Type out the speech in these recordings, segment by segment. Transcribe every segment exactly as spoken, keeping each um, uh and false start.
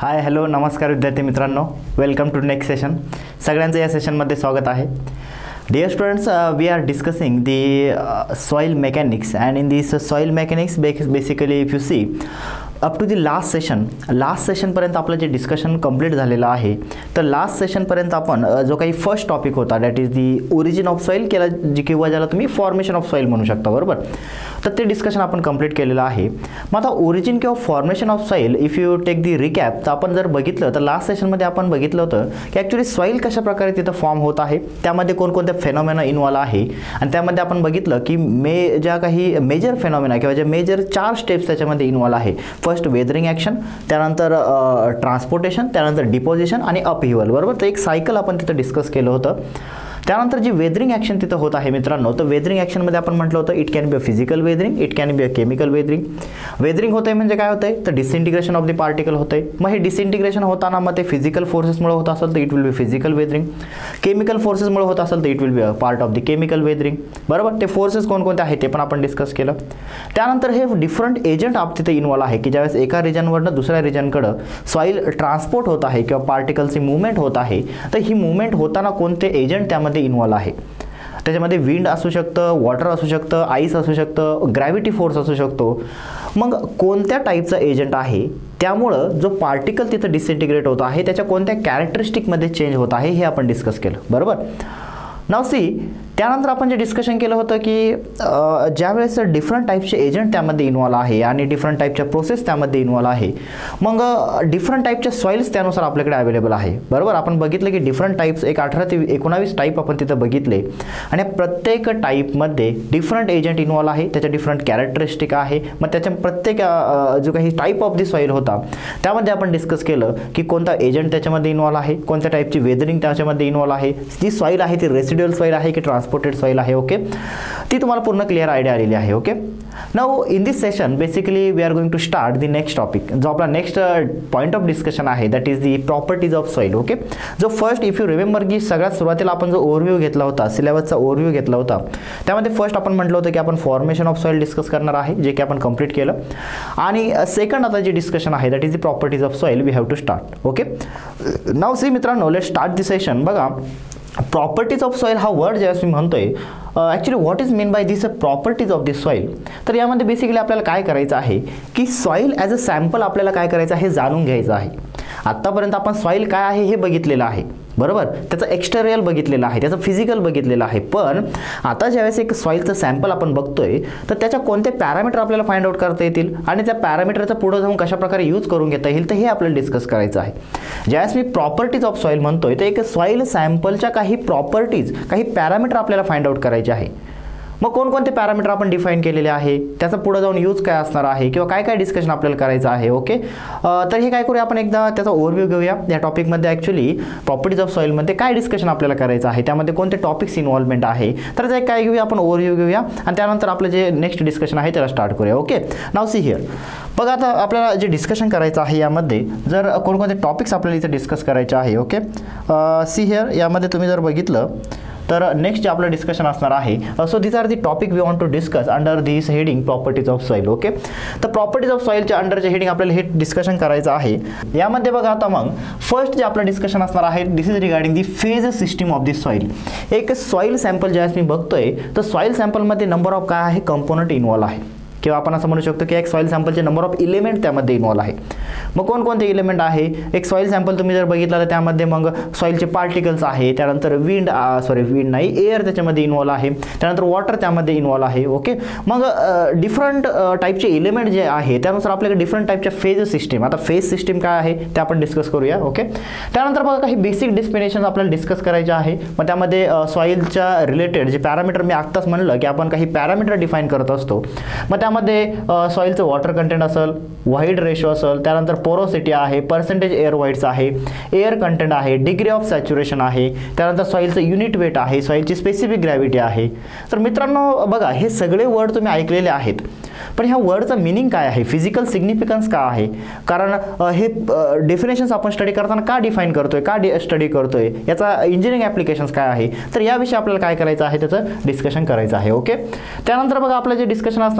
Hi hello नमस्कार विद्यार्थी मित्रांनो, वेलकम टू नेक्स्ट सेशन. सगळ्यांचं या सेशनमध्ये स्वागत आहे. Dear students, uh, we are discussing the uh, soil mechanics, and in this uh, soil mechanics basically if you see up to the last session last session पर्यंत आपलं जे discussion complete झालेलं आहे. तर लास्ट सेशन पर्यंत आपण जो काही फर्स्ट टॉपिक होता that is the origin of soil केला, जी किंवा ज्याला तुम्ही फॉर्मेशन ऑफ सॉइल म्हणू शकता, बरोबर. तर ते डिस्कशन आपण कंप्लीट केलेलं आहे. मग आता ओरिजिन किंवा formation of soil if you take the recap, तर आपण जर बघितलं तर लास्ट सेशनमध्ये आपण बघितलं होतं की ॲक्च्युली सॉइल कशा प्रकारे तिथं फॉर्म होत आहे, त्यामध्ये कोणकोणत्या फेनॉमेना इन्व्हॉल्व आहे, आणि त्यामध्ये आपण बघितलं की मे ज्या काही मेजर फेनॉमेना किंवा ज्या मेजर चार स्टेप्स त्याच्यामध्ये इन्व्हॉल्व आहे. फर्स्ट वेदरिंग ॲक्शन, त्यानंतर ट्रान्सपोर्टेशन, त्यानंतर डिपोजिशन आणि अपहिवल, बरोबर. तर एक सायकल आपण तिथं डिस्कस केलं होतं. त्यानंतर जी वेदरिंग ॲक्शन तिथं होत आहे मित्रांनो, तर वेदरिंग ॲक्शनमध्ये आपण म्हटलं होतं it can be a physical weathering, it can be a chemical weathering. Weathering होतं आहे म्हणजे काय होतं आहे, तर डिसइंटिग्रेशन ऑफ द पार्टिकल होतं आहे. मग हे डिसइंटिग्रेशन होताना मग ते फिजिकल फोर्सेसमुळे होत असेल तर it will be physical weathering. Chemical फोर्सेसमुळे होत असेल तर it will be a part of the chemical weathering, बरोबर. ते फोर्सेस कोणकोणते आहेत ते पण आपण डिस्कस केलं. त्यानंतर हे डिफरंट एजंट आप तिथे इन्व्हॉल्व आहे की ज्यावेळेस एका रिजनवरनं दुसऱ्या रिजनकडं सॉईल ट्रान्सपोर्ट होत आहे किंवा पार्टिकलची मुवमेंट होत आहे, तर ही मुवमेंट होताना कोणते एजंट त्यामध्ये इन्व्हॉल्व आहे. त्याच्यामध्ये विंड असू शकतं, वॉटर असू शकतं, आईस असू शकतं, ग्रॅव्हिटी फोर्स असू शकतो. मग कोणत्या टाईपचा एजंट आहे, त्यामुळं जो पार्टिकल तिथं डिसइंटिग्रेट होत आहे त्याच्या कोणत्या कॅरेक्टरिस्टिकमध्ये चेंज होत आहे हे आपण डिस्कस केलं, बरोबर. नाव सी, त्यानंतर आपण जे डिस्कशन केलं होतं की ज्यावेळेस डिफरंट टाईपचे एजंट त्यामध्ये इन्व्हॉल्व आहे आणि डिफरंट टाईपच्या प्रोसेस त्यामध्ये इन्व्हॉल्व आहे, मग डिफरंट टाईपच्या सॉइल्स त्यानुसार आपल्याकडे अवेलेबल आहे, बरोबर. आपण बघितलं की डिफरंट टाईप्स एक अठरा ते एकोणावीस टाईप आपण तिथं बघितले, आणि प्रत्येक टाईपमध्ये डिफरंट एजंट इन्व्हॉल्व आहे, त्याच्या डिफरंट कॅरेक्टरिस्टिक आहे. मग त्याच्या प्रत्येक जो काही टाईप ऑफ दी सॉइल होता त्यामध्ये आपण डिस्कस केलं की कोणता एजंट त्याच्यामध्ये इन्व्हॉल्व आहे, कोणत्या टाईपची वेदरिंग त्याच्यामध्ये इन्व्हॉल्व आहे, जी सॉइल आहे ती रेसिड्युअल सॉइल आहे की ट्रान्सपोर्टेड सॉइल आहे, ओके. ती तुम्हाला पूर्ण क्लिअर आयडिया आलेली आहे, okay. Now in this session basically we are going to start the next topic. जो आपला नेक्स्ट पॉईंट ऑफ डिस्कशन आहे that is the properties of soil, okay. जो फर्स्ट इफ यू रिमेंबर की सगळ्यात सुरुवातीला आपण जो ओव्हरव्ह्यू घेतला होता, सिलेबसचा ओव्हरव्ह्यू घेतला होता, त्यामध्ये फर्स्ट आपण म्हटलं होतं की आपण फॉर्मेशन ऑफ सॉइल डिस्कस करणार आहे, जे की आपण कंप्लीट केलं. आणि सेकंड आता जे डिस्कशन आहे that is the properties of soil we have to start, okay. Now see मित्रांनो, लेट स्टार्ट द सेशन. बघा, प्रॉपर्टीज ऑफ सॉइल हा वर्ड ज्यावेळेस मी म्हणतोय, actually what is mean by this properties of this soil, तर यामध्ये basically आपल्याला काय करायचं आहे की सॉइल ॲज अ सॅम्पल आपल्याला काय करायचं आहे, जाणून घ्यायचं आहे. आत्तापर्यंत आपण सॉइल काय आहे हे बघितलेलं आहे, बरोबर. त्याचं एक्सटेरियल बघितलेलं आहे, त्याचं फिजिकल बघितलेलं आहे. पण आता ज्यावेळेस एक सॉइलचं सॅम्पल आपण बघतोय तर त्याच्या कोणते पॅरामीटर आपल्याला फाइंड आउट करता येतील आणि त्या पॅरामीटरचा पुढे जाऊन कशा प्रकारे यूज करून घेता येईल, तर हे आपल्याला डिस्कस करायचं आहे. ज्यावेळेस मी प्रॉपर्टीज ऑफ सॉइल म्हणतोय तर एक सॉइल सॅम्पलच्या काही प्रॉपर्टीज, काही पॅरामीटर आपल्याला फाइंड आउट करायचे आहे. मग कोणकोणते पॅरामीटर आपण डिफाईन केलेले आहे, त्याचा पुढे जाऊन यूज काय असणार आहे किंवा काय काय डिस्कशन आपल्याला करायचं आहे, ओके. तर हे काय करूया आपण एकदा त्याचा ओव्हरव्ह्यू घेऊया. या टॉपिकमध्ये ॲक्च्युली प्रॉपर्टीज ऑफ सॉइलमध्ये काय डिस्कशन आपल्याला करायचं आहे, त्यामध्ये कोणते टॉपिक्स इन्व्हॉल्वमेंट आहे, तर ते काय घेऊया आपण ओव्हरव्ह्यू घेऊया आणि त्यानंतर आपलं जे नेक्स्ट डिस्कशन आहे त्याला स्टार्ट करूया, ओके. Now see here. बघा, आता आपल्याला जे डिस्कशन करायचं आहे यामध्ये जर कोणकोणते टॉपिक्स आपल्याला इथे डिस्कस करायचे आहे, ओके. सी हिअर, यामध्ये तुम्ही जर बघितलं तर नेक्स्ट जे आपलं डिस्कशन असणार आहे, so this are the topic we want to discuss under this heading properties of soil, okay. तर प्रॉपर्टीज ऑफ सॉइलच्या अंडरचे हेडिंग आपल्याला हे डिस्कशन करायचं आहे. यामध्ये बघा, आता मग फर्स्ट जे आपलं डिस्कशन असणार आहे this is regarding the phase system of this soil. एक सॉइल सॅम्पल ज्यावेळेस मी बघतोय तर सॉइल सॅम्पलमध्ये नंबर ऑफ काय आहे, कंपोनंट इन्व्हॉल्व आहे, किंवा आपण असं म्हणू शकतो की एक सॉइल सॅम्पलचे नंबर ऑफ इलेमेंट त्यामध्ये इन्व्हॉल्व आहे. मग कोणकोणते इलेमेंट आहे, एक सॉइल सॅम्पल तुम्ही जर बघितलं तर त्यामध्ये मग सॉइलचे पार्टिकल्स आहे, त्यानंतर विंड सॉरी विंड नाही एअर त्याच्यामध्ये इन्व्हॉल्व आहे, त्यानंतर वॉटर त्यामध्ये इन्व्हॉल्व आहे, ओके. मग डिफरंट टाईपचे इलेमेंट जे आहे त्यानुसार आपल्याकडे डिफरंट टाईपच्या फेज सिस्टीम, आता फेज सिस्टीम काय आहे ते आपण डिस्कस करूया, ओके. त्यानंतर बघा, काही बेसिक डेफिनेशन आपल्याला डिस्कस करायचे आहे. मग त्यामध्ये सॉइलच्या रिलेटेड जे पॅरामीटर मी आत्ताच म्हणलं की आपण काही पॅरामीटर डिफाईन करत असतो. मग त्यामध्ये सॉइलचं वॉटर कंटेंट असेल, व्हाईट रेशो असेल, त्यानंतर पोरोसिटी आहे, पर्सेंटेज एअर व्हाईट्स आहे, एअर कंटेंट आहे, डिग्री ऑफ सॅच्युरेशन आहे, त्यानंतर सॉइलचं युनिट वेट आहे, सॉइलची स्पेसिफिक ग्रॅव्हिटी आहे. तर मित्रांनो बघा, हे सगळे वर्ड तुम्ही ऐकलेले आहेत, पण ह्या वर्डचा मीनिंग काय आहे, फिजिकल सिग्निफिकन्स काय आहे, कारण हे डेफिनेशन्स आपण स्टडी करताना का डिफाईन करतोय, का स्टडी करतोय, याचा इंजिनिअरिंग ॲप्लिकेशन्स काय आहे, तर याविषयी आपल्याला काय करायचं आहे त्याचं डिस्कशन करायचं आहे, ओके. त्यानंतर बघा, आपलं जे डिस्कशन असणार आहे काही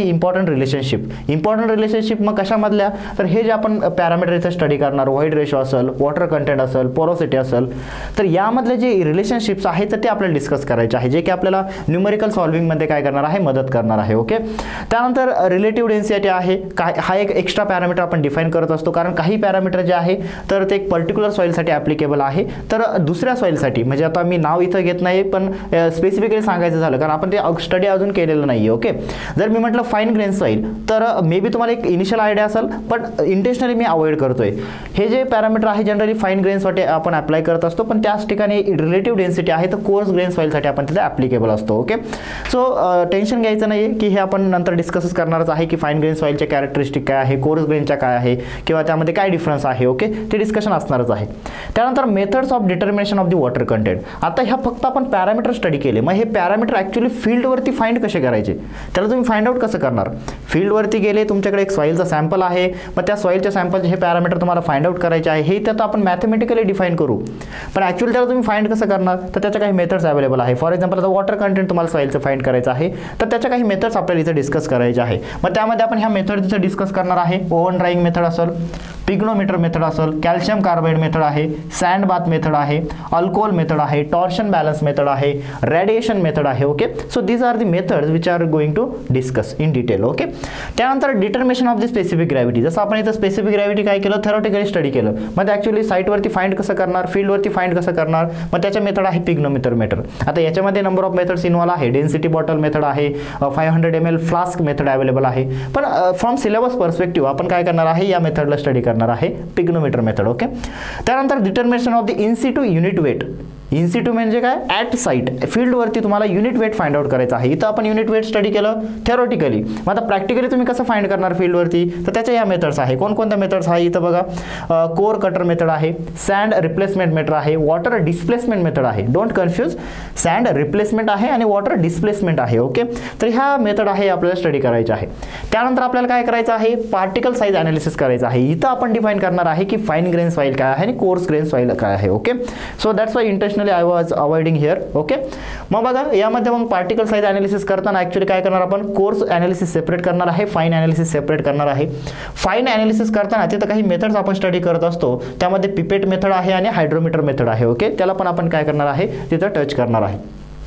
काही इम्पॉर्टंट रिलेशनशिप इम्पॉर्टंट रिलेशनशिप मग कशामधल्या, तर हे जे आपण पॅरामीटर इथं स्टडी करणार, व्हाईट रेशो असेल, वॉटर कंटेंट असेल, पोरोसिटी असेल, तर यामधले जे रिलेशनशिप्स आहेत तर ते आपल्याला डिस्कस करायचे आहे, जे की आपल्याला न्यूमेरिकल सॉल्विंगमध्ये काय करणार आहे, मदत करणार आहे. ओके. त्यानंतर रिलेटिव्ह डेन्सिटी आहे, काय हा एक एक्स्ट्रा पॅरामीटर आपण डिफाईन करत असतो, कारण काही पॅरामीटर जे आहे तर ते एक पर्टिक्युलर सॉईलसाठी ॲप्लिकेबल आहे, तर दुसऱ्या सॉईलसाठी म्हणजे आता मी नाव इथं घेत नाही पण स्पेसिफिकली सांगायचं झालं कारण आपण ते स्टडी अजून केलेलं नाही आहे. ओके. जर मी म्हटलं फाईन ग्रेन सॉईल तर मे बी तुम्हाला एक इनिशियल आयडिया असेल पण इंटेन्शनली मी अवॉइड करतोय. हे जे पॅरामीटर आहे जनरली फाईन ग्रेन्ससाठी आपण अप्लाय करत असतो, पण त्याच ठिकाणी रिलेटिव्ह डेन्सिटी आहे तर कोर्स ग्रेन सॉईलसाठी आपण तिथे ॲप्लिकेबल असतो. ओके. सो टेन्शन घ्यायचं नाही की हे आपण नंतर डिस्कस करणारच आहे की फाईन ग्रेन सॉईलचे कॅरेक्टरिस्टिक काय आहे, कोर्स ग्रेनच्या काय आहे किंवा त्यामध्ये काय डिफरन्स आहे. ओके. ते डिस्कशन असणारच आहे. त्यानंतर methods of determination of the water content. आता ह्या फक्त आपण पॅरामीटर स्टडी केले, मग हे पॅरामीटर ॲक्च्युली फील्डवरती फाइंड कसे करायचे, त्याला तुम्ही फाइंड आउट कसं करणार. फील्डवरती गेले, तुमच्याकडे एक सॉईलचा सॅम्पल आहे, मग त्या सॉईलच्या सॅम्पलचे हे पॅरामीटर तुम्हाला फाइंड आउट करायचे आहे. हे तर आपण मॅथमॅटिकली डिफाईन करू, पण ॲक्च्युअली त्याला तुम्ही फाइंड कसं करणार, तर त्याच्या काही मेथड्स अवेलेबल आहे. फॉर एक्झाम्पल आता वॉटर कंटेंट तुम्हाला सॉईलचं फाइंड करायचं आहे, तर त्याच्या काही मेथड्स आपल्याला इथे डिस्कस करायचे आहे. मग त्यामध्ये आपण ह्या मेथड इथे डिस्कस करणार आहे. ओव्हन ड्राईंग मेथड असेल, पिग्नोमीटर मेथड असेल, कॅल्शियम कार्बाइड मेथड आहे, सँड बाथ मेथड आहे, अल्कोहोल मेथड आहे, टॉर्शन बॅलन्स मेथड आहे, रेडिएशन मेथड आहे. Okay. So these are the methods which are going to discuss in detail. Okay. त्यानंतर determination of the specific gravity. जसं आपण इथं specific gravity काय केलं, थेरोटिकली स्टडी केलं, मग ॲक्च्युअली साईटवरती फाइंड कसं करणार, फील्डवरती फाइंड कसं करणार, मग त्याच्या मेथड आहे पिग्नोमीटर मेथड. आता याच्यामध्ये नंबर ऑफ मेथड्स इन्व्हॉल्व आहे. डेन्सिटी बॉटल मेथड आहे, five hundred M L flask method available आहे, पण फ्रॉम सिलेबस पर्स्पेक्टिव्ह आपण काय करणार आहे, या मेथडला स्टडी करणार आहे, पिग्नोमीटर मेथड. ओके. त्यानंतर determination of the in situ unit weight. In situ म्हणजे काय, ॲट साईट फील्डवरती तुम्हाला युनिट वेट फाइंड आउट करायचं आहे. इथं आपण युनिट वेट स्टडी केलं थेरोटिकली, मग आता प्रॅक्टिकली तुम्ही कसं फाइंड करणार फील्डवरती, तर त्याच्या या मेथड्स आहे. कोणकोणत्या मेथड्स आहे इथं बघा, कोर कटर मेथड आहे, सँड रिप्लेसमेंट मेथड आहे, वॉटर डिस्प्लेसमेंट मेथड आहे. डोंट कन्फ्यूज, सँड रिप्लेसमेंट आहे आणि वॉटर डिस्प्लेसमेंट आहे. ओके. तर ह्या मेथड आहे आपल्याला स्टडी करायचे आहे. त्यानंतर आपल्याला काय करायचं आहे, पार्टिकल साईज अनालिसिस करायचं आहे. इथं आपण डिफाईन करणार आहे की फाईन ग्रेन सॉईल काय आहे आणि कोर्स ग्रेन सॉईल काय आहे. Okay. So that's why interest I was avoiding here. Okay. मग बघा यामध्ये मग पार्टिकल साइज अनालिसिस करताना ऍक्च्युअली काय करणार आपण, कोर्स अनालिसिस सेपरेट करणार आहे, फाईन अनालिसिस सेपरेट करणार आहे. फाईन अनालिसिस करताना तिथं काही मेथड्स आपण स्टडी करत असतो, त्यामध्ये पिपेट मेथड आहे आणि हायड्रोमीटर मेथड आहे. ओके. त्याला पण आपण काय करणार आहे, तिथं टच करणार आहे.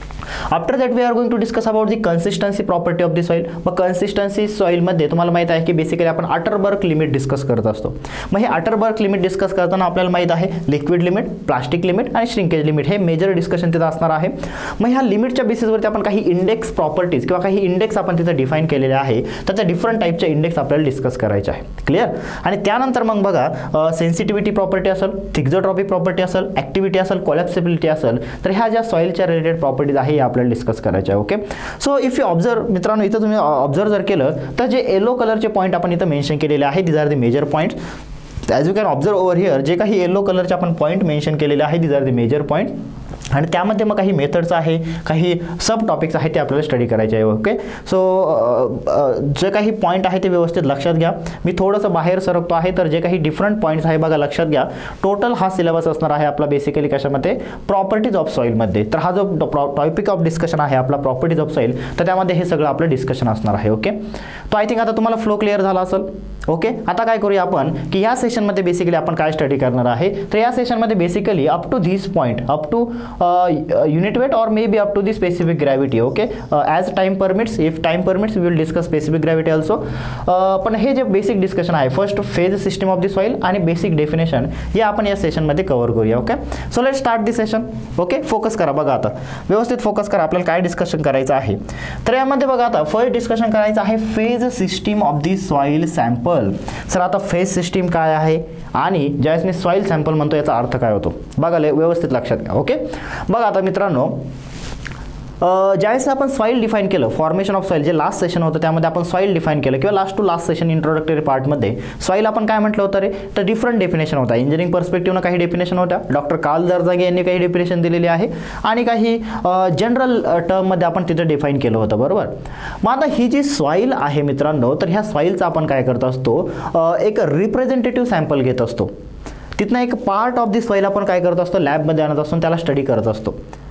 After that we are going to discuss about the consistency property of the soil. मग कन्सिस्टन्सी सॉईलमध्ये तुम्हाला माहित आहे की बेसिकली आपण अटरबर्ग लिमिट डिस्कस करत असतो. मग हे अटरबर्ग लिमिट डिस्कस करताना आपल्याला माहित आहे लिक्विड लिमिट, प्लास्टिक लिमिट आणि श्रिंकेज लिमिट हे मेजर डिस्कशन तिथं असणार आहे. मग ह्या लिमिटच्या बेसिसवरती आपण काही इंडेक्स प्रॉपर्टीज किंवा काही इंडेक्स आपण तिथं डिफाईन केलेले आहे, तर त्या डिफरंट टाईपच्या इंडेक्स आपल्याला डिस्कस करायचे आहे. क्लिअर. आणि त्यानंतर मग बघा सेन्सिटिव्हिटी प्रॉपर्टी असेल, थिक्झोट्रॉपी प्रॉपर्टी असेल, ॲक्टिव्हिटी असेल, कोलॅप्सिबिलिटी असेल, तर ह्या ज्या सॉईलच्या रिलेटेड प्रॉपर्टीज आहे आपल्याला डिस्कस करायचे आहे. Okay. So if you observe मित्रांनो, इथं तुम्ही ऑब्झर्व जर केलं तर जे येलो कलरचे पॉईंट आपण इथं मेन्शन केलेले आहे, these are the major points. As you can observe over here, जे काही येलो कलरचे आपण पॉईंट मेन्शन केलेले आहे, these are the major point. आणि त्यामध्ये मग काही मेथड्स आहे, काही सब टॉपिक्स आहेत ते आपल्याला स्टडी करायचे आहे. ओके. सो जे काही पॉईंट आहे ते व्यवस्थित लक्षात घ्या. मी थोडंसं बाहेर सरकतो आहे, तर जे काही डिफरंट पॉईंट्स आहे बघा लक्षात घ्या. टोटल हा सिलेबस असणार आहे आपला बेसिकली कशामध्ये, प्रॉपर्टीज ऑफ सॉईलमध्ये. तर हा जो टॉपिक ऑफ डिस्कशन आहे आपला प्रॉपर्टीज ऑफ सॉईल, तर त्यामध्ये हे सगळं आपलं डिस्कशन असणार आहे. ओके. तो आय थिंक आता तुम्हाला फ्लो क्लिअर झाला असेल. ओके. आता काय करूया आपण की या सेशनमध्ये बेसिकली आपण काय स्टडी करणार आहे, तर या सेशनमध्ये basically up to this point, up to unit weight or maybe up to the specific gravity. Okay. uh, as time permits, if time permits we will discuss specific gravity also. uh, पण हे जे basic discussion आहे, first phase system of the soil आणि basic definition, हे आपण या सेशनमध्ये cover करूया. Okay. So let start the session. Okay. Focus करा. बघा आता व्यवस्थित फोकस करा, आपल्याला काय डिस्कशन करायचं आहे. तर यामध्ये बघा आता फर्स्ट डिस्कशन करायचं आहे phase system of the soil sample. Sir आता फेज सिस्टीम काय आहे आणि ज्यावेळेस मी सॉईल सॅम्पल म्हणतो याचा अर्थ काय होतो, बघा व्यवस्थित लक्षात घ्या. ओके. बघा आता मित्रांनो, ज्यावेळेस आपण सॉईल डिफाईन केलं, फॉर्मेशन ऑफ सॉईल जे लास्ट सेशन होतं त्यामध्ये आपण सॉईल डिफाईन केलं, किंवा last to last session introductory पार्टमध्ये सॉईल आपण काय म्हटलं होतं रे, तर डिफरंट डेफिनेशन होता. इंजिनिअरिंग पर्स्पेक्टिव्हनं काही डेफिनेशन होत्या, डॉक्टर कार्ल दर्जागे यांनी काही डेफिनेशन दिलेली आहे आणि काही जनरल टर्ममध्ये आपण तिथे डिफाईन केलं होतं. बरोबर. मग आता ही जी सॉईल आहे मित्रांनो, तर ह्या सॉईलचा आपण काय करत असतो, एक रिप्रेझेंटेटिव्ह सॅम्पल घेत असतो. तिथनं एक पार्ट ऑफ दी सॉईल आपण काय करत असतो, लॅबमध्ये आणत असतो, त्याला स्टडी करत असतो.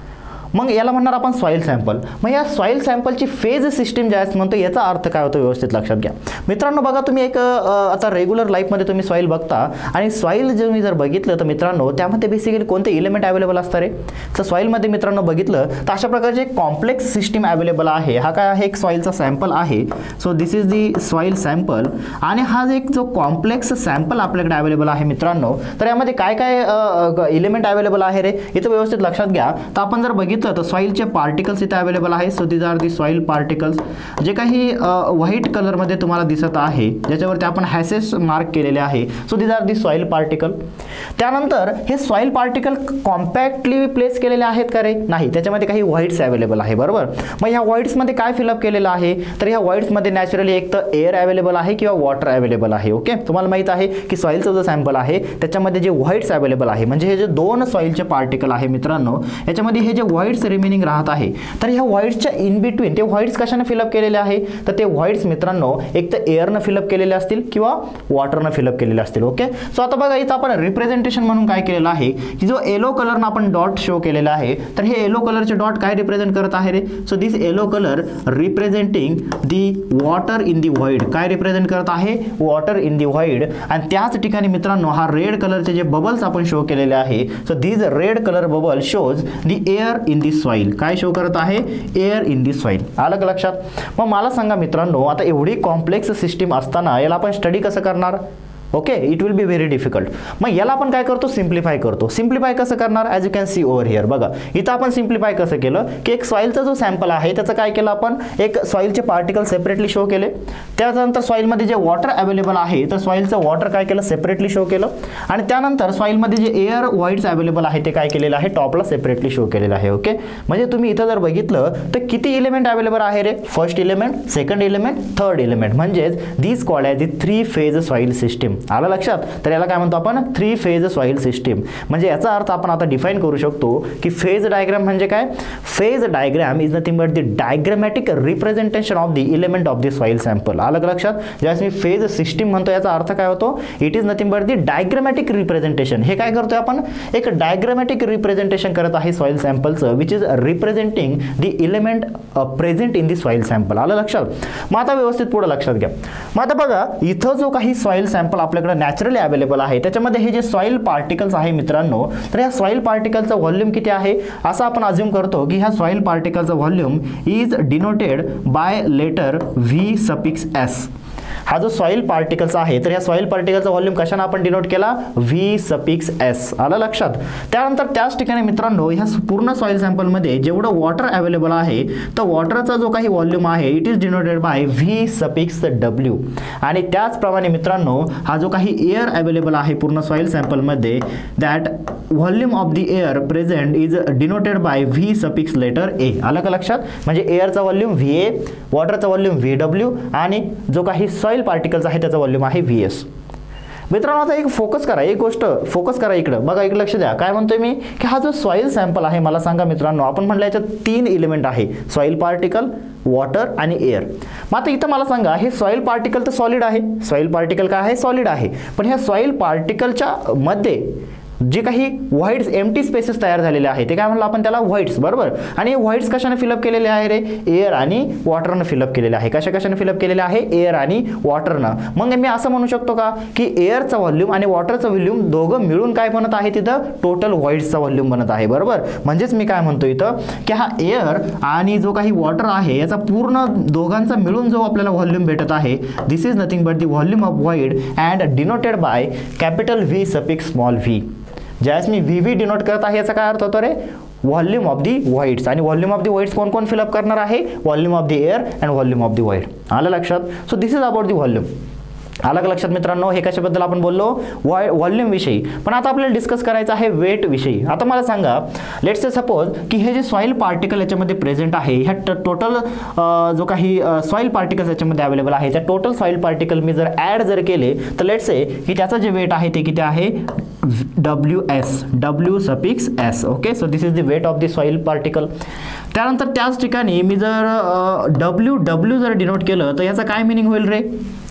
मग याला म्हणणार आपण सॉईल सॅम्पल. मग या सॉईल सॅम्पलची फेज सिस्टीम ज्यावेळेस म्हणतो याचा अर्थ काय होतो व्यवस्थित लक्षात घ्या मित्रांनो. बघा तुम्ही एक आता रेग्युलर लाईफमध्ये तुम्ही सॉईल बघता आणि सॉईल जे मी जर बघितलं तर मित्रांनो त्यामध्ये बेसिकली कोणते इलिमेंट अवेलेबल असतात रे. तर सॉईलमध्ये मित्रांनो बघितलं तर अशा प्रकारचे कॉम्प्लेक्स सिस्टीम अवेलेबल आहे. हा काय आहे एक सॉईलचा सॅम्पल आहे. So this is the soil sample आणि हा एक जो कॉम्प्लेक्स सॅम्पल आपल्याकडे अवेलेबल आहे मित्रांनो. तर यामध्ये काय काय इलिमेंट अवेलेबल आहे रे इथं व्यवस्थित लक्षात घ्या. तर आपण जर बघितलं तर सॉईलचे पार्टिकल्स इथे अवेलेबल आहे. So these are the soil particles जे काही व्हाईट कलरमध्ये तुम्हाला दिसत आहे ज्याच्यावरती आपण हॅशेस मार्क केलेले आहे. So these are the soil particle. त्यानंतर हे सॉईल पार्टिकल कॉम्पॅक्टली प्लेस केलेले आहेत का रे नाही त्याच्यामध्ये काही व्हाईट्स अवेलेबल आहे बरोबर. मग ह्या व्हाईट्समध्ये काय फिलअप केलेलं आहे तर ह्या व्हाईट्समध्ये नॅचरली एक तर एअर अवेलेबल आहे किंवा वॉटर अवेलेबल आहे. ओके तुम्हाला माहित आहे की सॉईलचं जो सॅम्पल आहे त्याच्यामध्ये जे व्हाईट्स अवेलेबल आहे म्हणजे हे जे दोन सॉईलचे पार्टिकल आहे मित्रांनो याच्यामध्ये हे जे व्हाईट्स रिमेनिंग राहत आहे तर ह्या व्हाईट्सच्या इन बिटवीन ते व्हाईट्स कशाने फिलअप केलेले आहे तर ते व्हाईट्स मित्रांनो एक तर एअरनं फिलअप केलेले असतील किंवा वॉटरनं फिलअप केलेले असतील. ओके सो आता बघा इथं आपण रिप्रेझेंटेशन म्हणून काय केलेलं आहे की जो येलो कलरनं आपण डॉट शो केलेला आहे तर हे येलो कलरचे डॉट काय रिप्रेझेंट करत आहे रे. So this yellow colour representing the water in the void काय रिप्रेझेंट करत आहे वॉटर इन दी व्हाईड. आणि त्याच ठिकाणी मित्रांनो हा रेड कलरचे जे बबल्स आपण शो केलेले आहे so this red colour bubble shows the air in the soil काय शो करत आहे एअर इन दी सॉईल. आलं का लक्षात. मग मला सांगा मित्रांनो आता एवढी कॉम्प्लेक्स सिस्टीम असताना याला आपण स्टडी कसं करणार. Okay it will be very difficult. मग याला आपण काय करतो सिम्प्लिफाय करतो. सिम्प्लिफाय कसं करणार as you can see over here. बघा इथं आपण सिम्प्लिफाय कसं केलं की एक सॉईलचा जो सॅम्पल आहे त्याचं काय केलं आपण एक सॉईलचे पार्टिकल सेपरेटली शो केले. त्यानंतर सॉईलमध्ये जे वॉटर अवेलेबल आहे तर सॉईलचं वॉटर काय केलं सेपरेटली शो केलं. आणि त्यानंतर सॉईलमध्ये जे एअर व्हाईट्स अवेलेबल आहे ते काय केलेलं आहे टॉपला सेपरेटली शो केलेलं आहे. ओके म्हणजे तुम्ही इथं जर बघितलं तर किती इलिमेंट अवेलेबल आहे रे first element second element third element म्हणजेच this called as the three phase soil system. आलं लक्षात. तर याला काय म्हणतो आपण थ्री फेज सॉईल सिस्टीम. म्हणजे याचा अर्थ आपण आता डिफाईन करू शकतो की फेज डायग्राम म्हणजे काय phase diagram is nothing but the diagrammatic representation of the element of the soil sample. आलं लक्षात. ज्यावेळेस मी फेज सिस्टीम म्हणतो याचा अर्थ काय होतो it is nothing but the diagrammatic representation. हे काय करतोय आपण एक डायग्रामॅटिक रिप्रेझेंटेशन करत आहे सॉईल सॅम्पलचं which is representing the element present in the soil sample. आलं लक्षात. मग आता व्यवस्थित पुढे लक्षात घ्या. मग आता बघा इथं जो काही सॉईल सॅम्पल आपल्याकडे नॅचरली अवेलेबल आहे त्याच्यामध्ये हे जे सॉईल पार्टिकल्स आहे मित्रांनो तर या सॉईल पार्टिकलचा व्हॉल्यूम किती आहे असं आपण अज्युम करतो की ह्या सॉईल पार्टिकलचा volume is denoted by letter V suffix S. हा जो सॉईल पार्टिकल्स आहे तर या सॉईल पार्टिकलचा व्हॉल्यूम कशाने आपण डिनोट केला व्ही सफिक्स एस. आलं लक्षात. त्यानंतर त्याच ठिकाणी मित्रांनो ह्या पूर्ण सॉईल सॅम्पलमध्ये जेवढं वॉटर अवेलेबल आहे तर वॉटरचा जो काही व्हॉल्यूम आहे it is denoted by V suffix W. आणि त्याचप्रमाणे मित्रांनो हा जो काही एअर अवेलेबल आहे पूर्ण सॉईल सॅम्पलमध्ये that volume of the air present is denoted by V suffix letter A. आलं का लक्षात. म्हणजे एअरचा व्हॉल्यूम व्ही ए वॉटरचा व्हॉल्यूम व्ही डब्ल्यू आणि जो काही सॉईल पार्टिकल्स आहे त्याचा व्हॉल्यूम आहे व्ही एस. मित्रांनो आता एक फोकस करा एक गोष्ट फोकस करा इकडं बघा इकडे लक्ष द्या. काय म्हणतोय मी की हा जो सॉईल सॅम्पल आहे मला सांगा मित्रांनो आपण म्हटलं याच्यात तीन इलिमेंट आहे सॉईल पार्टिकल वॉटर आणि एअर. मग आता इथं मला सांगा हे सॉईल पार्टिकल तर सॉलिड आहे सॉईल पार्टिकल काय आहे सॉलिड आहे पण ह्या सॉईल पार्टिकलच्या मध्ये जे काही व्हाईट्स एम्प्टी स्पेसेस तयार झालेले आहे ते काय म्हणलं आपण त्याला व्हाईट्स बरोबर. आणि व्हाईट्स कशाने फिलअप केलेले आहे रे एअर आणि वॉटरनं फिलअप केलेले आहे. कशा कशाने फिलअप केलेले आहे एअर आणि वॉटरनं. मग मी असं म्हणू शकतो का की एअरचा व्हॉल्यूम आणि वॉटरचा व्हॉल्यूम दोघं मिळून काय बनत आहे तिथं टोटल व्हाईट्सचा व्हॉल्यूम बनत आहे बरोबर. म्हणजेच मी काय म्हणतो इथं की हा एअर आणि जो काही वॉटर आहे याचा पूर्ण दोघांचा मिळून जो आपल्याला व्हॉल्यूम भेटत आहे this is nothing but the volume of void and denoted by capital V suffix small V. ज्यावेळेस मी व्ही व्ही डिनोट करत आहे याचा काय अर्थ होतो रे व्हॉल्यूम ऑफ दी व्हाईट्स. आणि व्हॉल्यूम ऑफ दी व्हाईट्स कोण कोण फिलअप करणार आहे volume of the air and volume of the void. आलं लक्षात. So this is about the volume. आलं लक्षात मित्रांनो. हे कशाबद्दल आपण बोललो व्हॉल्यूम विषयी. पण आता आपल्याला डिस्कस करायचं आहे वेट विषयी. आता मला सांगा लेट्स से सपोज की हे जे सॉईल पार्टिकल याच्यामध्ये प्रेझेंट आहे ह्या टोटल जो काही सॉईल पार्टिकल्स याच्यामध्ये अवेलेबल आहे त्या टोटल सॉईल पार्टिकल मी जर ॲड जर केले तर लेट्स से की त्याचं जे वेट आहे ते किती आहे W S W suffix S. Okay so this is the weight of the soil particle. त्यानंतर त्याच ठिकाणी मी जर डब्ल्यू डब्ल्यू जर डिनोट केलं तर याचा काय मिनिंग होईल रे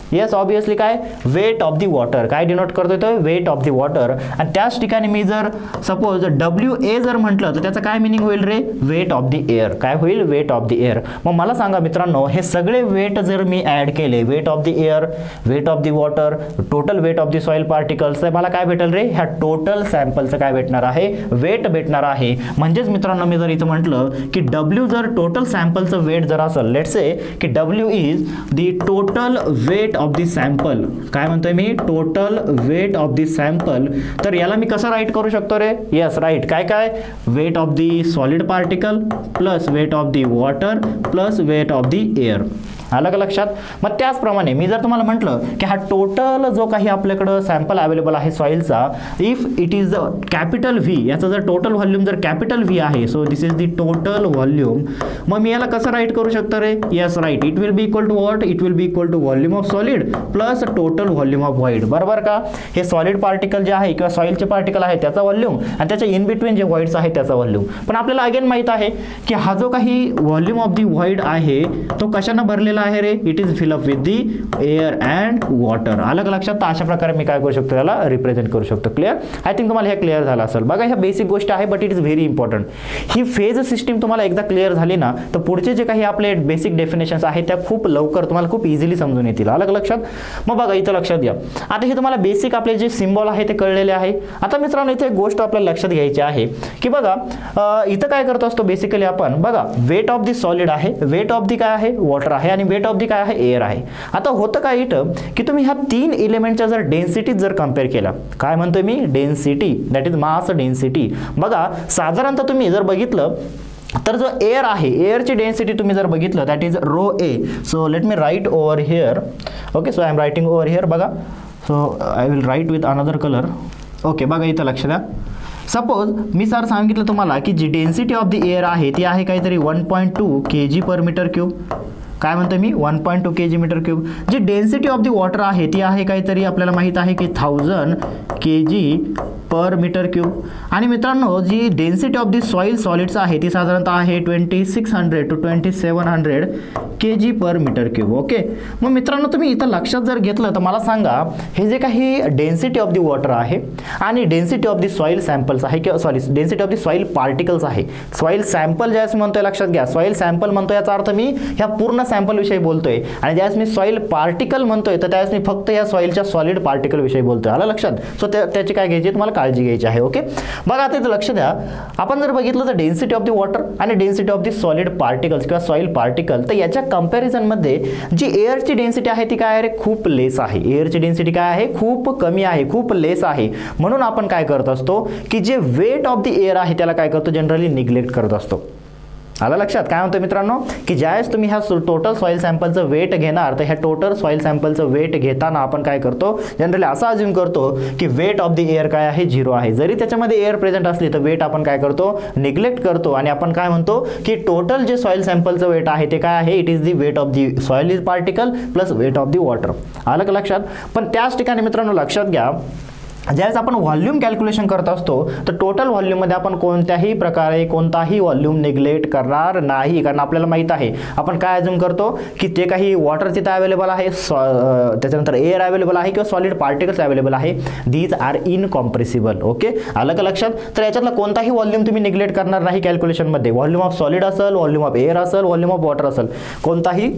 येस ऑब्विसली काय वेट ऑफ दी वॉटर, काय डिनोट करतोय तो वेट ऑफ दी वॉटर. आणि त्याच ठिकाणी मी जर सपोज डब्ल्यू ए जर म्हटलं तर त्याचं काय मिनिंग होईल रे, वेट ऑफ दी एअर. काय होईल, वेट ऑफ दी एअर. मग मला सांगा मित्रांनो, हे सगळे वेट जर मी ऍड केले, weight of the air, weight of the water, total weight of the soil particles, तर मला काय भेटेल रे, ह्या टोटल सॅम्पलचं काय भेटणार आहे, वेट भेटणार आहे. म्हणजेच मित्रांनो मी जर इथं म्हटलं की डब्ल्यू जर टोटल सॅम्पलचं वेट जर असेल, लेट्स से की W is the total weight of the sample, काय म्हणतोय मी, total weight of the sample, तर याला मी कसं राईट करू शकतो रे, येस राईट, काय काय, weight of the solid particle plus weight of the water plus weight of the air. आलं का लक्षात. मग त्याचप्रमाणे मी जर तुम्हाला म्हटलं की हा टोटल जो काही आपल्याकडं सॅम्पल अवेलेबल आहे सॉइलचा, if it is capital V, याचा जर टोटल व्हॉल्यूम जर कॅपिटल व्ही आहे, so this is the total volume. मग मी याला कसं राईट करू शकतो रे, yes right, it will be equal to what, it will be equal to volume of solid plus total volume of void. बरोबर का. हे सॉलिड पार्टिकल जे आहे किंवा सॉइलचे पार्टिकल आहे त्याचा व्हॉल्यूम आणि त्याच्या इन बिटवीन जे व्हॉइड्स आहे त्याचा व्हॉल्यूम. पण आपल्याला अगेन माहित आहे की हा जो काही व्हॉल्यूम ऑफ दी व्हॉइड आहे तो कशाने भरलेला आहे रे, it is fill up with the air and water. आलं का लक्षात. तर अशा प्रकारे मी काय करू शकतो, याला रिप्रेझेंट करू शकतो. क्लिअर. आय थिंक तुम्हाला हे क्लिअर झालं असेल. बघा ह्या बेसिक गोष्टी आहे but it is very important. ही फेज सिस्टीम तुम्हाला एकदा क्लिअर झाली ना तर पुढचे जे काही आपले बेसिक डेफिनेशन्स आहेत त्या खूप लवकर तुम्हाला खूप इझिली समजून येतील. आलं का लक्षात. मग बघा इथं लक्षात घ्या, आता हे तुम्हाला बेसिक आपले जे सिम्बॉल आहे ते कळलेले आहे. आता मित्रांनो इथे एक गोष्ट आपल्याला लक्षात घ्यायची आहे की बघा इथं काय करतो असतो बेसिकली आपण, बघा वेट ऑफ दी सॉलिड आहे, वेट ऑफ दी काय आहे, वॉटर आहे आणि वेट ऑफ दी काय आहे, एअर आहे. आता होतं काय इथं की तुम्ही ह्या तीन एलिमेंटच्या जर डेन्सिटी जर कम्पेअर केला, काय म्हणतोय मी, density, that is mass density. बघा साधारणतः तुम्ही जर बघितलं तर जो एअर आहे, एअरची डेन्सिटी तुम्ही जर बघितलं that is rho A. So let me write over here. Okay, so I am writing over here. बघा, so I will write with another colour. ओके, बघा इथं लक्ष द्या. सपोज मी सर सांगितलं तुम्हाला की जी डेन्सिटी ऑफ द एअर आहे ती आहे काहीतरी one point two K G per metre cube. काय म्हणतो मी, one point two K G metre cube. जी डेन्सिटी ऑफ द वॉटर आहे ती आहे काहीतरी आपल्याला माहित आहे की thousand K G per metre cube. आणि मित्रांनो जी density of the soil solids आहे ती साधारणतः आहे twenty six hundred to twenty seven hundred K G per metre cube. Okay, मग मित्रांनो तुम्ही इथं लक्षात जर घेतलं तर मला सांगा हे जे काही डेन्सिटी ऑफ दी वॉटर आहे आणि density of the soil samples आहे किंवा sorry density of the soil particles आहे. सॉइल सॅम्पल ज्यावेळेस म्हणतोय लक्षात घ्या, सॉइल सॅम्पल म्हणतोय याचा अर्थ मी ह्या पूर्ण सॅम्पल विषयी बोलतोय आणि ज्यावेळेस मी सॉइल पार्टिकल म्हणतोय तर त्यावेळेस मी फक्त या सॉइलच्या सॉलिड पार्टिकल विषयी बोलतोय. आलं लक्षात. सो त्याची काय घ्यायची तुम्हाला काळजी घ्यायची आहे. ओके, बघा आता इथं लक्ष द्या, आपण जर बघितलं तर डेन्सिटी ऑफ दी वॉटर आणि density of the solid particles किंवा सॉइल पार्टिकल, तर याच्या कंपॅरिझन मध्ये जी एअरची डेन्सिटी आहे ती काय आहे रे, खूप लेस आहे. एअरची डेन्सिटी काय आहे, खूप कमी आहे, खूप लेस आहे. म्हणून आपण काय करत असतो की जे वेट ऑफ दी एअर आहे त्याला काय करतो, जनरली निग्लेक्ट करत असतो. आलं लक्षात. काय म्हणतो मित्रांनो की ज्यावेळेस तुम्ही ह्या टोटल सॉइल सॅम्पलचं वेट घेणार तर ह्या टोटल सॉइल सॅम्पलचं वेट घेताना आपण काय करतो, जनरली असं अज्युम करतो की वेट ऑफ द एअर काय आहे, झिरो आहे. जरी त्याच्यामध्ये एअर प्रेझेंट असली तर वेट आपण काय करतो, निग्लेक्ट करतो आणि आपण काय म्हणतो की टोटल जे सॉइल सॅम्पलचं वेट आहे ते काय आहे, it is the weight of the soil particle plus weight of the water. आलं का लक्षात. पण त्याच ठिकाणी मित्रांनो लक्षात घ्या, ज्यावेळेस आपण व्हॉल्यूम कॅल्क्युलेशन करत असतो तर टोटल व्हॉल्यूममध्ये आपण कोणत्याही प्रकारे कोणताही व्हॉल्यूम निग्लेक्ट करणार नाही. कारण आपल्याला माहित आहे आपण काय अज्युम करतो की ते काही वॉटर तिथे अवेलेबल आहे, त्याच्यानंतर एअर अवेलेबल आहे किंवा सॉलिड पार्टिकल्स अवेलेबल आहे. These are incompressible. ओके, आलं का लक्षात. तर याच्यातला कोणताही व्हॉल्यूम तुम्ही निग्लेक्ट करणार नाही कॅल्क्युलेशनमध्ये. व्हॉल्यूम ऑफ सॉलिड असेल, व्हॉल्यूम ऑफ एअर असेल, व्हॉल्यूम ऑफ वॉटर असेल, कोणताही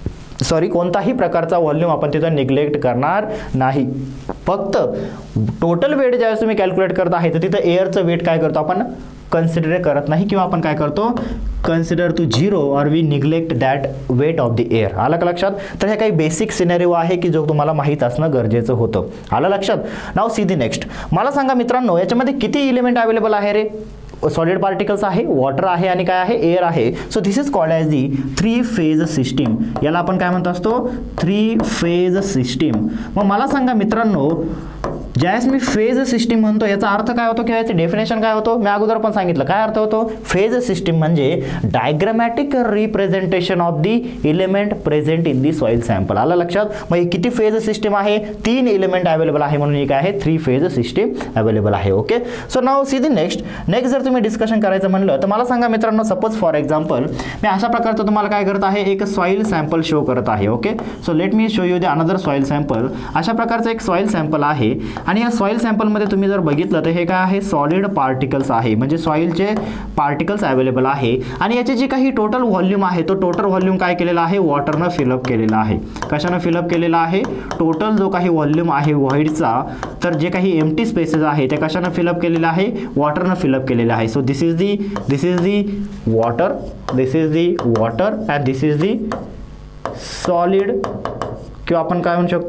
सॉरी कोणताही प्रकारचा व्हॉल्यूम आपण तिथं निग्लेक्ट करणार नाही. फक्त टोटल वेट ज्यावेळेस तुम्ही कॅल्क्युलेट करत आहे तर तिथं एअरचं वेट काय करतो आपण, कन्सिडर करत नाही किंवा आपण काय करतो, consider to zero or we neglect that weight of the air. आलं का लक्षात. तर हे काही बेसिक सिनेरिओ आहे की जो तुम्हाला माहीत असणं गरजेचं होतं. आलं लक्षात. Now see the next. मला सांगा मित्रांनो याच्यामध्ये किती एलिमेंट अवेलेबल आहे रे, सॉलिड पार्टिकल्स आहे, वॉटर आहे आणि काय आहे, एअर आहे. So this is called as the three phase system. याला आपण काय म्हणतो असतो, थ्री फेज सिस्टीम. मग मला सांगा मित्रांनो ज्यावेळेस मी फेज सिस्टीम म्हणतो याचा अर्थ काय होतो किंवा याचे डेफिनेशन काय होतो मी अगोदर पण सांगितलं. काय अर्थ होतो? फेज सिस्टीम म्हणजे diagrammatic representation of the element present in the soil sample. आलं लक्षात? मग ही किती फेज सिस्टीम आहे? तीन एलिमेंट अवेलेबल आहे म्हणून ही काय आहे? थ्री फेज सिस्टीम अवेलेबल आहे. Okay, so now see the next. Next जर तुम्ही डिस्कशन करायचं म्हणलं तर मला सांगा मित्रांनो, सपोज फॉर एक्झाम्पल मी अशा प्रकारचं तुम्हाला काय करत आहे, एक सॉइल सॅम्पल शो करत आहे. Okay, so let me show you the another soil sample. अशा प्रकारचं एक सॉइल सॅम्पल आहे आणि या सॉइल सॅम्पलमध्ये तुम्ही जर बघितलं तर हे काय आहे? सॉलिड पार्टिकल्स आहे, म्हणजे सॉइलचे पार्टिकल्स अवेलेबल आहे आणि याचे जे काही टोटल व्हॉल्यूम आहे तो टोटल व्हॉल्यूम काय केलेला आहे? वॉटरनं फिलअप केलेला आहे. कशानं फिलअप केलेला आहे? टोटल जो काही व्हॉल्यूम आहे व्हॉइडचा, तर जे काही एम्प्टी स्पेसेस आहे ते कशानं फिलअप केलेलं आहे? वॉटरनं फिलअप केलेलं आहे. So this is the this is the water, this is the water and this is the solid किंवा आपण काय म्हणू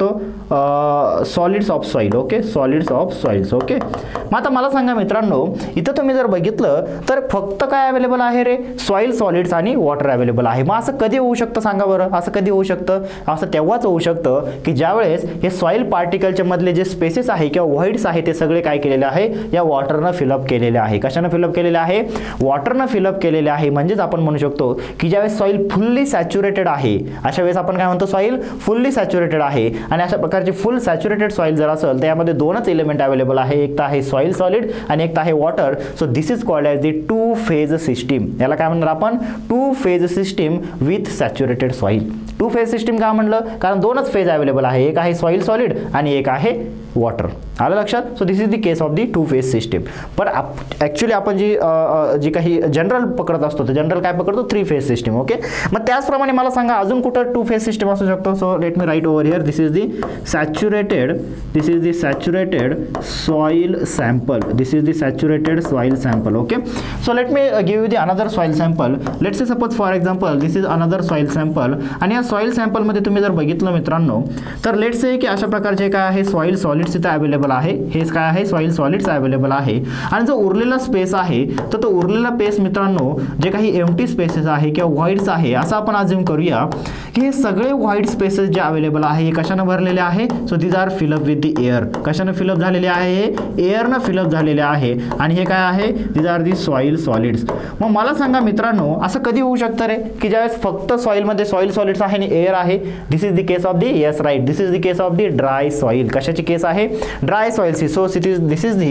शकतो solids of soil. Okay, solids of soils. Okay, मग आता मला सांगा मित्रांनो, इथं तुम्ही जर बघितलं तर फक्त काय अवेलेबल आहे रे? सॉइल सॉलिड्स आणि वॉटर अवेलेबल आहे. मग असं कधी होऊ शकतं सांगा बरं? असं कधी होऊ शकतं? असं तेव्हाच होऊ शकतं की ज्यावेळेस हे सॉइल पार्टिकलच्या मधले जे स्पेसेस आहे किंवा व्हॉइड्स आहे ते सगळे काय केलेले आहे? या वॉटरनं फिलअप केलेले आहे. कशानं फिलअप केलेले आहे? वॉटरनं फिलअप केलेले आहे. म्हणजेच आपण म्हणू शकतो की ज्यावेळेस सॉइल फुल्ली सॅच्युरेटेड आहे अशा वेळेस आपण काय म्हणतो? सॉइल फुल्ली सॅच्युरेटेड आहे. आणि अशा प्रकारची फुल सॅच्युरेटेड सॉइल जर असेल तर यामध्ये दोनच एलिमेंट अवेलेबल आहे, एक तर आहे सॉइल सॉलिड आणि एक तर आहे water. So this is called as the two phase system. याला काय म्हणणार आपण? Two phase system with saturated soil. Two phase system का म्हणलं? कारण दोनच फेज अवेलेबल आहे, एक आहे सॉइल सॉलिड आणि एक आहे वॉटर. आलं लक्षात? So this is the case of the two phase system. पण ॲक्च्युली आपण जी जी काही जनरल पकडत असतो तर जनरल काय पकडतो? Three phase system. ओके, मग त्याचप्रमाणे मला सांगा अजून कुठं टू फेज सिस्टीम असू शकतो? So let me write over here. This is the saturated this is the saturated soil sample. This is the saturated soil sample. Okay, so let me give you the another soil sample. Let say suppose for example this is another soil sample आणि या soil सॅम्पलमध्ये तुम्ही जर बघितलं मित्रांनो तर late से की अशा प्रकारचे काय आहे? सॉइल सॉलिड्स इथे अवेलेबल आहे. हेच काय आहे? सॉइल सॉलिड्स अवेलेबल आहे. आणि जो उरलेला स्पेस आहे तर तो उरलेला स्पेस मित्रांनो जे काही एम्प्टी स्पेसेस आहे किंवा व्हॉइड्स आहे असं आपण अज्युम करूया की हे सगळे व्हॉइड स्पेसेस जे अवेलेबल आहे हे कशाने भरलेले आहे? So these are fill up with the air. कशाने फिलअप झालेले आहे? एअरनं फिलअप झालेले आहे. आणि हे काय आहे? These are the soil solids. मग मला सांगा मित्रांनो, असं कधी होऊ शकतं रे की ज्यावेळेस फक्त सॉइलमध्ये सॉइल सॉलिड्स आहे आणि एअर आहे? This is the case of the yes right this is the case of the dry soil. कशाची केस आहे? ड्राय सॉइलची. So it is this is the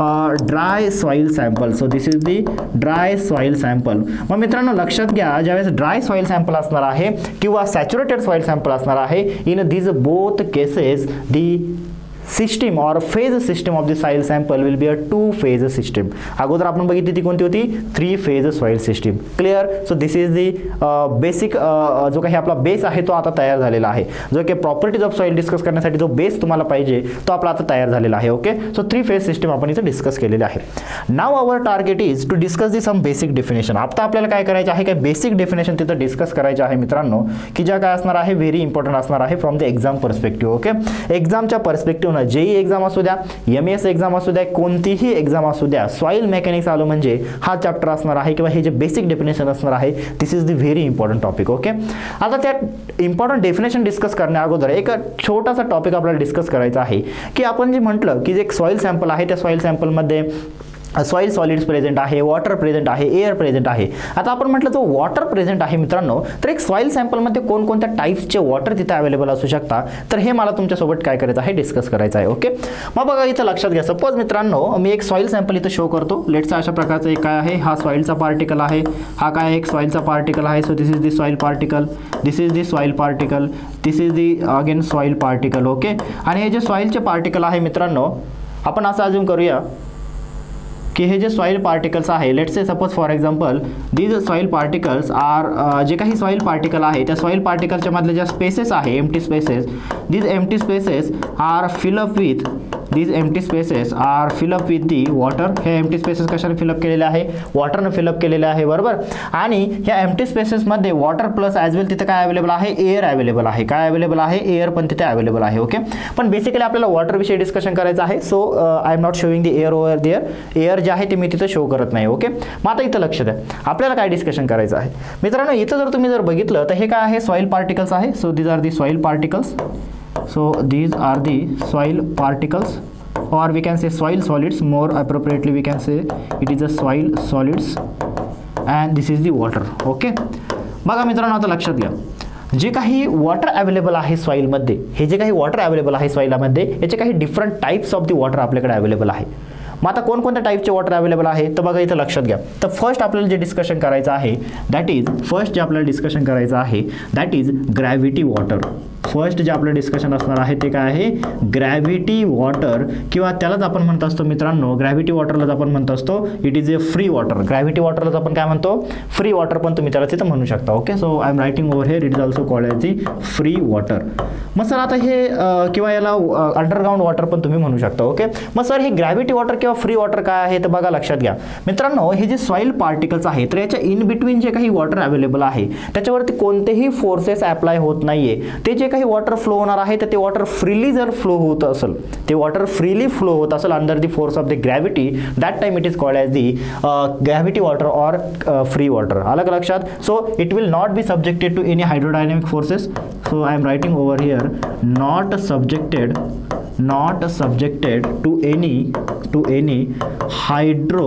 dry soil sample. So this is the dry soil sample. मग मित्रांनो लक्षात घ्या, ज्यावेळेस dry soil sample असणार आहे किंवा सॅच्युरेटेड सॉइल सॅम्पल असणार आहे, in these both cases the system or phase system of the soil sample will be a two phase system. अगोदर आपण बघितली ती कोणती होती? Three phase soil system. Clear? So this is the basic जो काही आपला बेस आहे तो आता तयार झालेला आहे. जो काही प्रॉपर्टीज ऑफ सॉइल डिस्कस करण्यासाठी जो बेस तुम्हाला पाहिजे तो आपला आता तयार झालेला आहे. Okay, so three phase system आपण इथे डिस्कस केलेली आहे. Now our target is to discuss the some basic definition. आता आपल्याला काय करायचं आहे? काय बेसिक डेफिनेशन तिथं डिस्कस करायचे आहे मित्रांनो, की ज्या काय असणार आहे? व्हेरी इम्पॉर्टंट असणार आहे from the exam perspective. Okay, एक्झामच्या पर्स्पेक्टिव्ह जेई एक्झाम असू द्या, एम एस एक्झाम असू द्या, कोणतीही एक्झाम असू द्या, सॉइल मेकॅनिक्स आलो म्हणजे हा चॅप्टर असणार आहे किंवा हे जे बेसिक डेफिनेशन असणार आहे this is the very important topic. Okay, आता त्या इम्पॉर्टंट डेफिनेशन डिस्कस करण्या अगोदर एक छोटासा टॉपिक आपल्याला डिस्कस करायचा आहे की आपण जे म्हटलं की जे एक सॉइल सॅम्पल आहे त्या सॉइल सॅम्पलमध्ये सॉइल सॉलिड्स प्रेझेंट आहे, वॉटर प्रेझेंट आहे, एअर प्रेझेंट आहे. आता आपण म्हटलं जो वॉटर प्रेझेंट आहे मित्रांनो, तर एक सॉइल सॅम्पलमध्ये कोणकोणत्या टाईप्सचे वॉटर तिथे अवेलेबल असू शकतात, तर हे मला तुमच्यासोबत काय करायचं आहे? डिस्कस करायचं आहे. ओके, मग बघा इथं लक्षात घ्या. सपोज मित्रांनो मी एक सॉइल सॅम्पल इथं शो करतो. लेट्स अशा प्रकारचं एक काय आहे? हा सॉइलचा पार्टिकल आहे, हा काय एक सॉइलचा पार्टिकल आहे. So this is the soil particle, this is the soil particle, this is the again soil particle. Okay, आणि हे जे सॉइलचे पार्टिकल आहे मित्रांनो आपण असं अज्युम करूया की हे जे सॉइल पार्टिकल्स आहे, let's say suppose for example these soil particles are जे काही सॉइल पार्टिकल आहे त्या सॉइल पार्टिकलच्या मधले ज्या स्पेसेस आहे empty spaces, these empty spaces are fill up with these empty spaces are fill up with the water. हे empty spaces कशाने fill up केलेले आहे? वॉटरने fill up केलेले आहे, बरोबर. आणि ह्या empty spaces मध्ये वॉटर प्लस ॲज वेल तिथे काय अवेलेबल आहे? एअर अवेलेबल आहे. काय अवेलेबल आहे? एअर पण तिथे अवेलेबल आहे. ओके, पण बेसिकली आपल्याला वॉटर विषयी डिस्कशन करायचं आहे. So I am not showing the air over there. Air जे आहे ते मी तिथे शो करत नाही. ओके, मग आता इथं लक्ष द्या, आपल्याला काय डिस्कशन करायचं आहे मित्रांनो. इथं जर तुम्ही जर बघितलं तर हे काय आहे? सॉइल पार्टिकल्स आहे. So these are the soil particles. So these are the soil particles. or we can say soil solids, more appropriately we can say it is a soil solids and this is the water. Okay, बघा मित्रांनो आता लक्षात घ्या, जे काही water available आहे सॉइलमध्ये, हे जे काही वॉटर अवेलेबल आहे सॉइलमध्ये याचे काही different types of the water आपल्याकडे अवेलेबल आहे. मग आता कोणकोणत्या टाईपचे वॉटर अवेलेबल आहे तर बघा इथं लक्षात घ्या. तर फर्स्ट आपल्याला जे डिस्कशन करायचं आहे दॅट इज फर्स्ट जे आपल्याला डिस्कशन करायचं आहे that is gravity water. First जे आपलं डिस्कशन असणार आहे ते काय आहे, ग्रॅव्हिटी वॉटर, किंवा त्यालाच आपण म्हणत असतो मित्रांनो, ग्रॅव्हिटी वॉटरलाच आपण म्हणत असतो it is a free water. Gravity वॉटरलाच आपण काय म्हणतो, फ्री वॉटर पण तुम्ही त्याला तिथं म्हणू शकता. Okay, so I am writing over here it is also called as the free water. मग सर आता हे किंवा याला अंडरग्राउंड वॉटर पण तुम्ही म्हणू शकता. ओके, मग सर हे ग्रॅव्हिटी वॉटर किंवा फ्री वॉटर काय आहे तर बघा लक्षात घ्या मित्रांनो, हे जे सॉइल पार्टिकल्स आहेत तर याच्या इन बिटवीन जे काही वॉटर अवेलेबल आहे त्याच्यावरती कोणतेही फोर्सेस अप्लाय होत नाहीये. ते जे काही वॉटर फ्लो होणार आहे तर ते वॉटर फ्रीली जर फ्लो होत असेल, ते वॉटर फ्रीली फ्लो होत असेल under the force of the gravity, that time it is called as the gravity water or free water. आलं का लक्षात? So it will not be subjected to any hydrodynamic forces. So I am writing over here not subjected not subjected to any to any hydro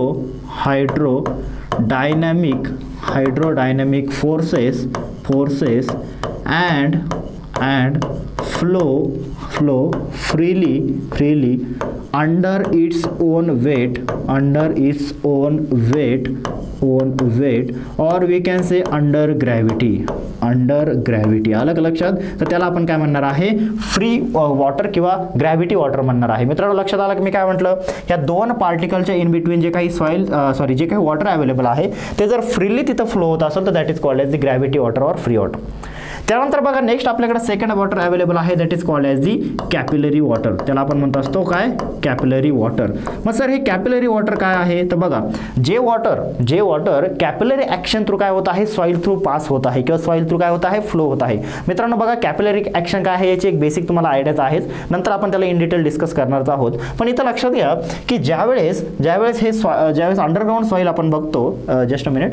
hydrodynamic hydrodynamic forces forces and and flow flow freely freely under its own weight under its own weight own weight or we can say under gravity under gravity. आलं का लक्षात? तर त्याला आपण काय म्हणणार आहे, free water किंवा ग्रॅव्हिटी वॉटर म्हणणार आहे. मित्रांनो लक्षात आलं की मी काय म्हटलं, या दोन पार्टिकलच्या इन बिटवीन जे काही सॉइल सॉरी जे काही वॉटर अवेलेबल आहे ते जर फ्रीली तिथं फ्लो होत असेल तर that is called as the gravity water or free water. त्यानंतर बघा नेक्स्ट आपल्याकडे सेकंड वॉटर अवेलेबल आहे that is called as the capillary water. त्याला आपण म्हणतो असतो काय, कॅपिलरी वॉटर. मग सर हे कॅपिलरी वॉटर काय आहे तर बघा, जे वॉटर जे वॉटर कॅपिलरी ॲक्शन थ्रू काय होत आहे, सॉइल थ्रू पास होत आहे किंवा सॉइल थ्रू काय होत आहे, फ्लो होत आहे. मित्रांनो बघा कॅपिलरी ॲक्शन काय आहे याची एक बेसिक तुम्हाला आयडियाच आहेच, नंतर आपण त्याला इन डिटेल डिस्कस करणारच आहोत. पण इथं लक्षात घ्या की ज्यावेळेस ज्यावेळेस हे ज्यावेळेस अंडरग्राउंड सॉइल आपण बघतो, जस्ट अ मिनिट.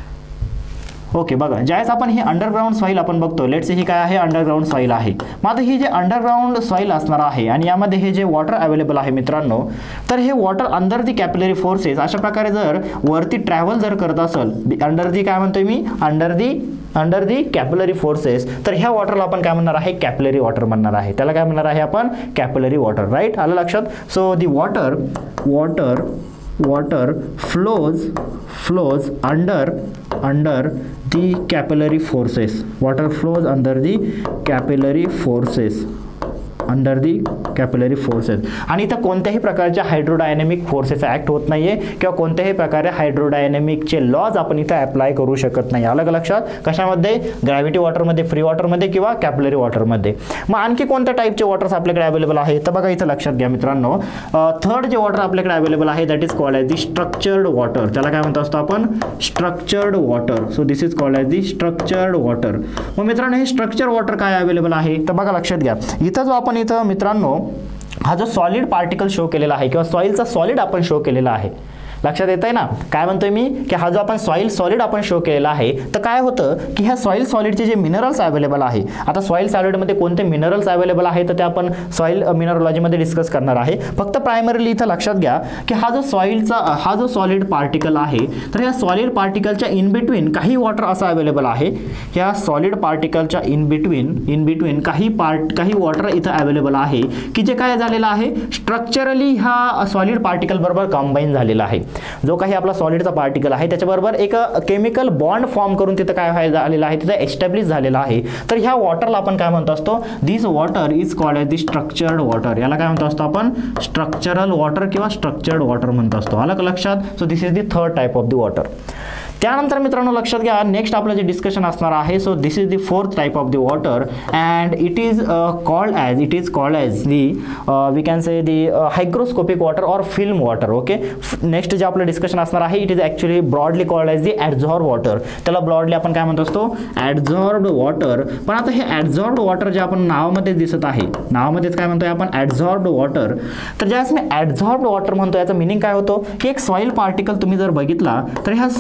ओके, बघा ज्यावेळेस आपण ही अंडरग्राउंड सॉइल आपण बघतो, लेट्स ही काय आहे, अंडरग्राउंड सॉइल आहे. मग आता ही जे अंडरग्राउंड सॉइल असणार आहे आणि यामध्ये हे जे वॉटर अवेलेबल आहे मित्रांनो, तर हे water under the capillary forces अशा प्रकारे जर वरती ट्रॅव्हल जर करत असेल, अंडर दी काय म्हणतोय मी, under the under the capillary forces, तर ह्या वॉटरला आपण काय म्हणणार आहे, कॅपिलरी वॉटर म्हणणार आहे. त्याला काय म्हणणार आहे आपण, कॅपिलरी वॉटर. राईट, आलं लक्षात? So the water water water flows flows under under the capillary forces. Water flows under the capillary forces under the capillary forces. आणि इथं कोणत्याही प्रकारच्या हायड्रोडायनेमिक फोर्सेस ऍक्ट होत नाहीये किंवा कोणत्याही प्रकारे हायड्रोडायनेमिकचे लॉज आपण इथं अप्लाय करू शकत नाही. अलग लक्षात? कशामध्ये, ग्रॅव्हिटी वॉटरमध्ये, फ्री वॉटरमध्ये किंवा कॅपिलरी वॉटरमध्ये. मग आणखी कोणत्या टाईपचे वॉटर्स आपल्याकडे अवेलेबल आहे तर बघा इथं लक्षात घ्या मित्रांनो, थर्ड जे वॉटर आपल्याकडे अवेलेबल आहे that is called as the structured water. त्याला काय म्हणतो असतो आपण, structured water. So this is called as the structured water. मग मित्रांनो हे स्ट्रक्चर वॉटर काय अवेलेबल आहे तर बघा लक्षात घ्या, इथं जो आपण इथं मित्रांनो हा जो सॉलिड पार्टिकल शो केलेला आहे किंवा सॉइलचा सॉलिड आपण शो केलेला आहे, लक्षात येत आहे ना काय म्हणतोय मी, की हा जो आपण सॉइल सॉलिड आपण शो केलेला आहे तर काय होतं की ह्या सॉइल सॉलिडचे जे मिनरल्स अवेलेबल आहे, आता सॉइल सॉलिडमध्ये कोणते मिनरल्स अवेलेबल आहे तर ते आपण सॉइल मिनरोलॉजीमध्ये डिस्कस करणार आहे. फक्त प्रायमरीली इथं लक्षात घ्या की हा जो सॉइलचा हा जो सॉलिड पार्टिकल आहे तर या सॉलिड पार्टिकलच्या इन बिटवीन काही वॉटर असं अवेलेबल आहे, ह्या सॉलिड पार्टिकलच्या इन बिटवीन इन बिटवीन काही पार्ट काही वॉटर इथं अवेलेबल आहे की जे काय झालेलं आहे, स्ट्रक्चरली ह्या सॉलिड पार्टिकल बरोबर कंबाईन झालेला आहे. जो काही आपला सॉलिडचा पार्टिकल आहे त्याच्याबरोबर एक केमिकल बॉन्ड फॉर्म करून तिथं काय झालेलं आहे, तिथं एस्टॅब्लिश झालेला आहे. तर ह्या वॉटरला आपण काय म्हणतो असतो, this water is called as the structured water. याला काय म्हणतो असतो आपण, स्ट्रक्चरल वॉटर किंवा स्ट्रक्चर्ड वॉटर म्हणतो असतो. आलं का लक्षात? So this is the third type of the water. त्यानंतर मित्रांनो लक्षात घ्या, नेक्स्ट आपलं जे डिस्कशन असणार आहे, so this is the fourth type of the water and it is called as it is called as the we can say the hygroscopic water or film water. Okay, next जे आपलं discussion असणार आहे it is actually broadly called as the adsorb water. त्याला broadly आपण काय म्हणतो असतो, ॲडझॉर्ब water. पण आता हे ॲडझॉर्ब वॉटर जे आपण नावामध्ये दिसत आहे, नावामध्येच काय म्हणतोय आपण, ॲडझॉर्ब वॉटर. तर ज्यावेळेस मी ॲडझॉर्ब वॉटर म्हणतो याचा मिनिंग काय होतो की एक सॉइल पार्टिकल तुम्ही जर बघितला तर ह्या सॉइल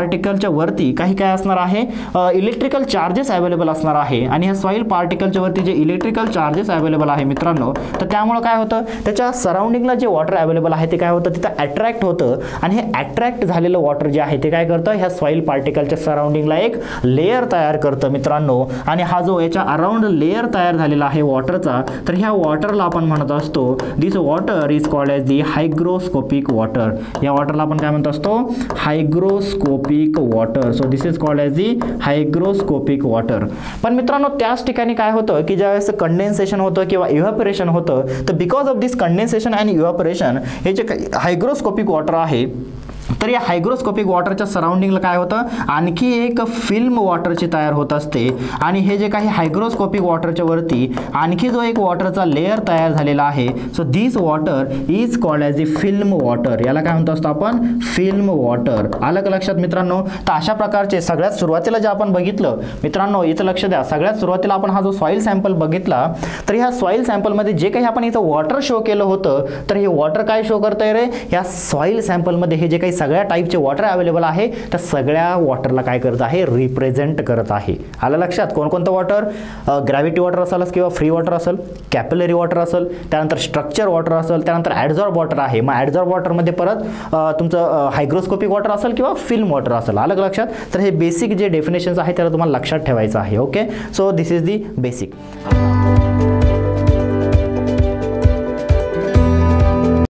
पार्टिकलच्या वरती काही काय असणार आहे, इलेक्ट्रिकल चार्जेस अवेलेबल असणार आहे आणि ह्या सॉईल पार्टिकलच्या वरती जे इलेक्ट्रिकल चार्जेस अवेलेबल आहे मित्रांनो, तर त्यामुळे काय होतं, त्याच्या सराउंडिंगला जे वॉटर अवेलेबल आहे ते काय होतं, तिथं अट्रॅक्ट होतं आणि हे अट्रॅक्ट झालेलं वॉटर जे आहे ते काय करतं, ह्या सॉईल पार्टिकलच्या सराउंडिंगला एक लेअर तयार करतं मित्रांनो. आणि हा जो याच्या अराउंड लेअर तयार झालेला आहे वॉटरचा, तर ह्या वॉटरला आपण म्हणत असतो, this water is called as the hygroscopic water. या वॉटरला आपण काय म्हणत असतो, hygroscopic water. So this is called as the hygroscopic water. पण मित्रांनो त्याच ठिकाणी काय होतं की ज्यावेळेस कंडेन्सेशन होतं किंवा इव्हॅपोरेशन होतं, तर because of this condensation and evaporation हे जे हायग्रोस्कोपिक वॉटर आहे, तर या हायग्रोस्कोपिक वॉटरच्या सराउंडिंगला काय होतं, आणखी एक फिल्म वॉटरची तयार होत असते. आणि हे जे काही हायग्रोस्कोपिक वॉटरच्या वरती आणखी जो एक वॉटरचा लेअर तयार झालेला आहे, so this water is called as the film water. याला काय म्हणतो असतो आपण, फिल्म वॉटर. आलं का लक्षात मित्रांनो. तर अशा प्रकारचे सगळ्यात सुरुवातीला जे आपण बघितलं मित्रांनो, इथं लक्ष द्या, सगळ्यात सुरुवातीला आपण हा जो सॉईल सॅम्पल बघितला, तर ह्या सॉईल सॅम्पलमध्ये जे काही आपण इथं वॉटर शो केलं होतं, तर हे वॉटर काय शो करतंय रे, ह्या सॉईल सॅम्पलमध्ये हे जे काही सगळ्या टाईपचे वॉटर अवेलेबल आहे, तर सगळ्या वॉटरला काय करत आहे, रिप्रेझेंट करत आहे. आलं लक्षात. कोणकोणतं वॉटर, ग्रॅव्हिटी वॉटर असेल किंवा फ्री वॉटर असेल, कॅपिलरी वॉटर असेल, त्यानंतर स्ट्रक्चर वॉटर असेल, त्यानंतर ॲडझॉर्ब वॉटर आहे. मग ॲडझॉर्ब वॉटरमध्ये परत तुमचं हायग्रोस्कोपिक वॉटर असेल किंवा फिल्म वॉटर असेल. आलं लक्षात. तर हे बेसिक जे डेफिनेशन्स आहे त्याला तुम्हाला लक्षात ठेवायचं आहे. Okay, so this is the basic.